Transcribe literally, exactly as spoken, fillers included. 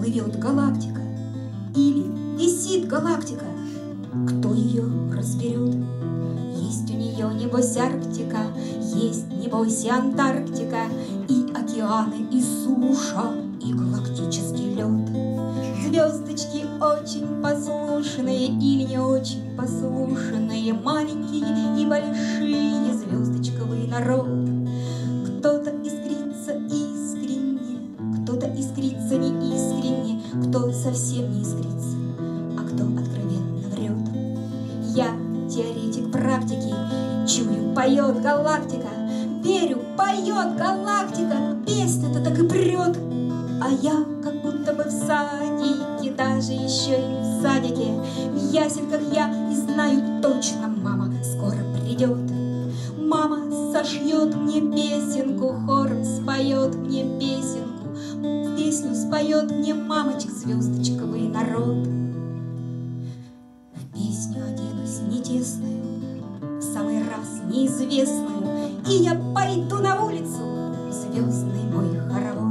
плывет галактика или висит галактика, кто ее разберет? Есть у нее, небось, Арктика, есть, небось, и Антарктика, и океаны, и суша, и галактический лед. Звездочки очень послушные или не очень послушные, маленькие и большие, звездочковый народ. Кто-то искрится искренне, кто-то искрится неискренне, кто совсем не искрится, а кто откровенно врет. Я теоретик практики, чую, поет галактика, верю, поет галактика, песня-то так и прет. А я как будто бы в садике, даже еще и не в садике, в ясельках я и знаю точно, мама скоро придет. Мама сошьет мне песенку, хором споет мне песенку, песню споет мне мамочек звездочковый народ. В песню оденусь не тесную, в самый раз неизвестную, и я пойду на улицу, звездный мой хоровод.